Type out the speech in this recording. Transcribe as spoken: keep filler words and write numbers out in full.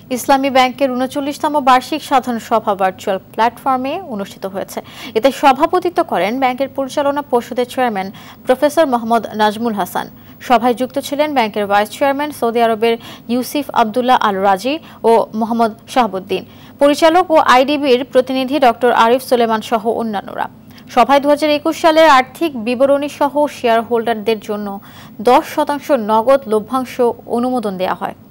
ইসলামী ব্যাংকের উনচল্লিশতম বার্ষিক সাধারণ সভা ভার্চুয়াল প্ল্যাটফর্মে অনুষ্ঠিত হয়েছে। এতে সভাপতিত্ব করেন ব্যাংকের পরিচালনা পর্ষদের চেয়ারম্যান প্রফেসর মোহাম্মদ নাজমুল হাসান। সভায় যুক্ত ছিলেন ব্যাংকের ভাইস চেয়ারম্যান সৌদি আরবের ইউসিফ আবদুল্লাহ আল রাজি ও মোহাম্মদ শাহাবুদ্দিন, পরিচালক ও আইডিবির প্রতিনিধি ডক্টর আরিফ সুলেমান সহ অন্যান্যরা। সভায় দু হাজার একুশ সালের আর্থিক বিবরণী সহ শেয়ার হোল্ডারদের জন্য দশ শতাংশ নগদ লভ্যাংশ অনুমোদন দেওয়া হয়।